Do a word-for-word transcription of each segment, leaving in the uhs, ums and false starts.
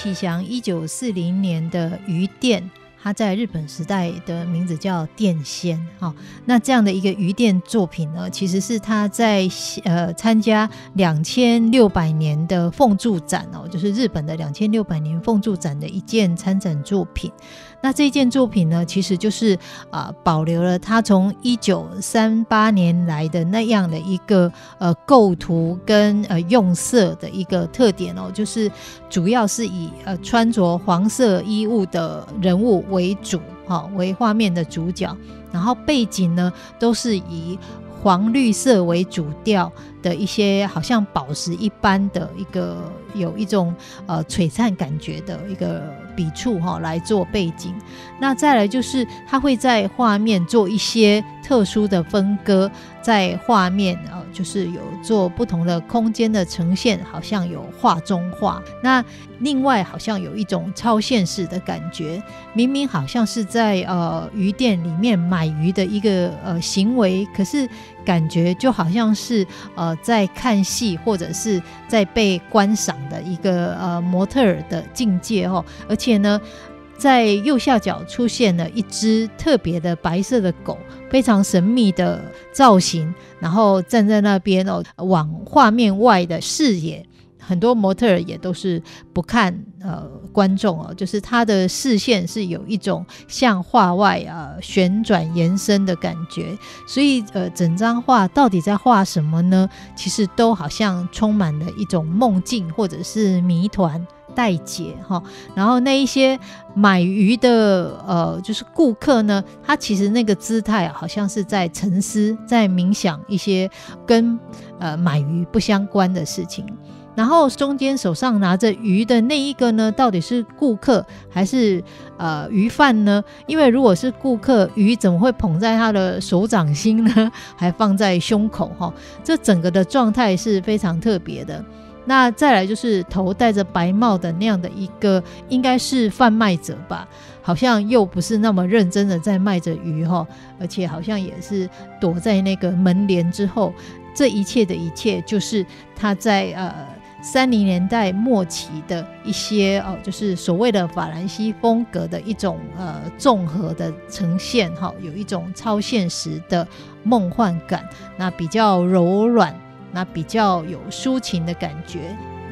启祥一九四零年的鱼店，他在日本时代的名字叫电仙、哦、那这样的一个鱼店作品呢，其实是他在呃参加两千六百年的凤柱展、哦、就是日本的两千六百年凤柱展的一件参展作品。那这件作品呢，其实就是、呃、保留了他从一九三八年来的那样的一个呃构图跟呃用色的一个特点哦，就是主要是以呃穿着黄色衣物的人物为主、哦、为画面的主角，然后背景呢都是以黄绿色为主调的一些好像宝石一般的一个有一种呃璀璨感觉的一个笔触、哦、来做背景。那再来就是它会在画面做一些特殊的分割，在画面、呃、就是有做不同的空间的呈现，好像有画中画。那另外好像有一种超现实的感觉，明明好像是在呃鱼店里面买鱼的一个呃行为，可是感觉就好像是呃在看戏或者是在被观赏的一个呃模特儿的境界、哦、而且呢在右下角出现了一只特别的白色的狗，非常神秘的造型，然后站在那边、哦、往画面外的视野，很多模特儿也都是不看呃观众哦，就是他的视线是有一种向画外啊、呃、旋转延伸的感觉。所以呃整张画到底在画什么呢？其实都好像充满了一种梦境或者是谜团待解、哦、然后那一些买鱼的呃就是顾客呢，他其实那个姿态好像是在沉思，在冥想一些跟呃买鱼不相关的事情。然后中间手上拿着鱼的那一个呢，到底是顾客还是呃鱼贩呢？因为如果是顾客，鱼怎么会捧在他的手掌心呢？还放在胸口、哦、这整个的状态是非常特别的。那再来就是头戴着白帽的那样的一个，应该是贩卖者吧，好像又不是那么认真的在卖着鱼、哦、而且好像也是躲在那个门帘之后。这一切的一切就是他在呃三零年代末期的一些、哦、就是所谓的法兰西风格的一种呃综合的呈现、哦、有一种超现实的梦幻感，那比较柔软，那比较有抒情的感觉。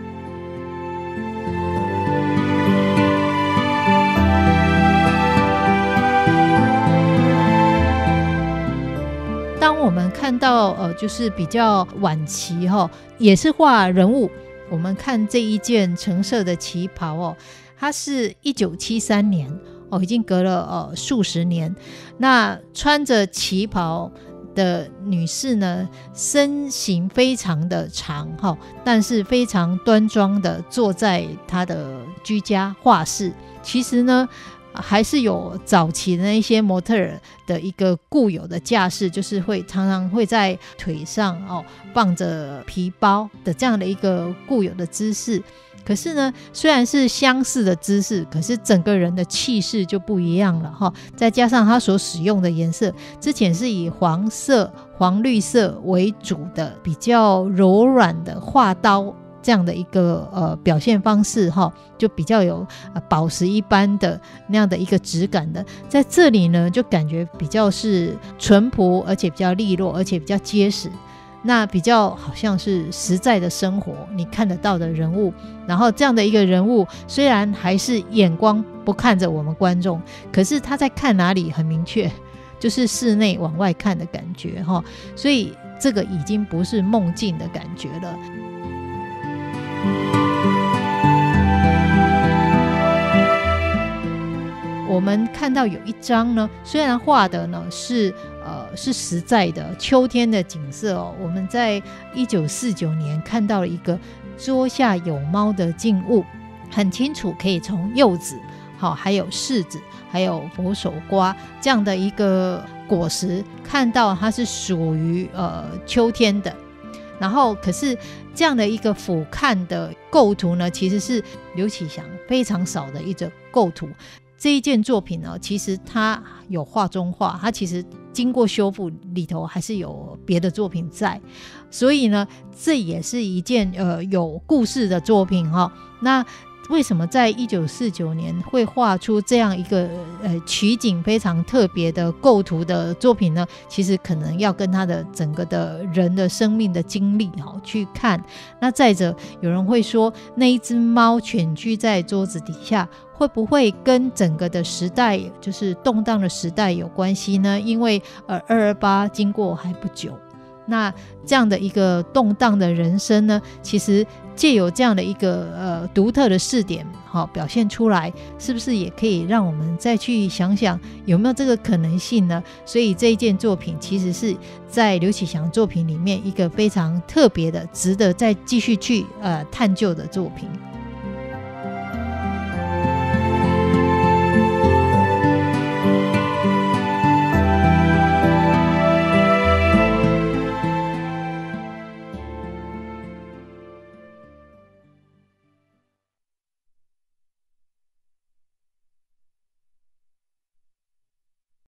当我们看到呃，就是比较晚期、哦、也是画人物，我们看这一件橙色的旗袍、哦、它是一九七三年、哦、已经隔了、呃、数十年。那穿着旗袍的女士呢，身形非常的长、哦、但是非常端庄的坐在她的居家画室。其实呢还是有早期的那些模特儿的一个固有的架势，就是会常常会在腿上、哦、放着皮包的这样的一个固有的姿势。可是呢，虽然是相似的姿势，可是整个人的气势就不一样了、哦、再加上他所使用的颜色，之前是以黄色、黄绿色为主的比较柔软的画刀这样的一个呃表现方式、哦、就比较有、呃、宝石一般的那样的一个质感的。在这里呢，就感觉比较是淳朴，而且比较利落，而且比较结实，那比较好像是实在的生活你看得到的人物。然后这样的一个人物虽然还是眼光不看着我们观众，可是他在看哪里很明确，就是室内往外看的感觉、哦、所以这个已经不是梦境的感觉了。我们看到有一张呢，虽然画的呢是呃是实在的秋天的景色哦，我们在一九四九年看到了一个桌下有猫的静物，很清楚可以从柚子、哦、还有柿子还有佛手瓜这样的一个果实看到它是属于呃秋天的。然后可是这样的一个俯瞰的构图呢，其实是刘启祥非常少的一种构图。这一件作品呢，其实它有画中画，它其实经过修复，里头还是有别的作品在，所以呢这也是一件呃有故事的作品、哦、那为什么在一九四九年会画出这样一个呃取景非常特别的构图的作品呢？其实可能要跟他的整个的人的生命的经历好去看。那再者，有人会说那一只猫蜷居在桌子底下，会不会跟整个的时代，就是动荡的时代有关系呢？因为呃二二八经过还不久，那这样的一个动荡的人生呢，其实借由这样的一个呃独特的视点好表现出来，是不是也可以让我们再去想想有没有这个可能性呢？所以这一件作品其实是在刘启祥作品里面一个非常特别的值得再继续去呃探究的作品。